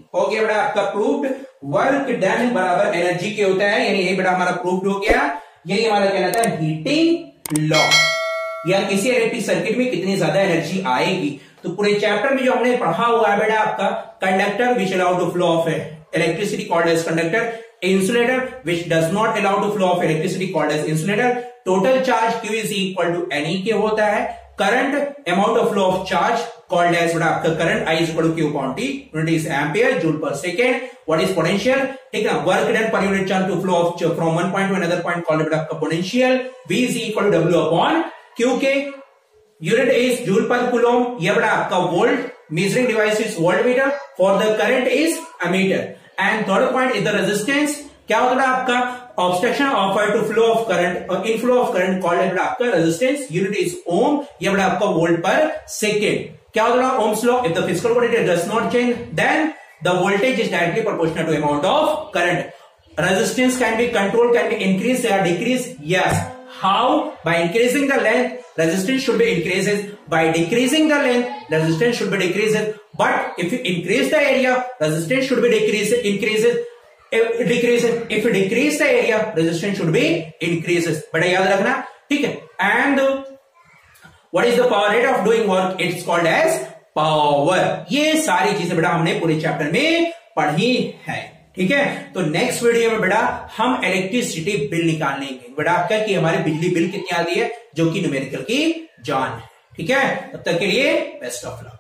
हो गया बेटा आपका प्रूव्ड। वर्क डन बराबर एनर्जी के होता है, यानी ये बेटा हमारा प्रूव्ड हो गया। यही हमारा कहलाता है हीटिंग लॉ, या किसी इलेक्ट्रिक सर्किट में कितनी ज्यादा एनर्जी आएगी। तो पूरे चैप्टर में जो हमने पढ़ा हुआ है बेटा आपका conductor which allow to flow of electricity called as conductor, insulator which does not allow to flow of electricity called as insulator, total charge q is equal to ne के होता है, current amount of flow of charge called as बेटा आपका current I is equal to q upon t, unit is ampere joule per second, what is potential, ठीक है, work done per unit charge to flow of from one point to another point called बेटा आपका potential, v is equal to w upon q के, unit is joule per coulomb, यह बेटा आपका volt, measuring device is voltmeter, for the current is ammeter, and third point is the resistance, क्या होता है आपका obstruction offered to flow of current or inflow of current called है आपका resistance, unit is ohm, ये बड़ा आपका volt per second। क्या होता है Ohm's law, if the physical quantity does not change then the voltage is directly proportional to amount of current। Resistance can be controlled, can be increased or decreased, yes, how, by increasing the length resistance should be increases, by decreasing the length resistance should be decreases, but if you increase the area resistance should be increases, if you decrease the area resistance should be increases, बेटा याद रखना, ठीक है। and what is the power rate of doing work, it's called as power। ये सारी चीजें बेटा हमने पूरे चैप्टर में पढ़ी है, ठीक है। तो नेक्स्ट वीडियो में बेटा हम इलेक्ट्रिसिटी बिल निकालेंगे बेटा आपका कि हमारी बिजली बिल कितनी आती है, जो कि न्यूमेरिकल की जान है, ठीक है। तब तक के लिए बेस्ट ऑफ लक।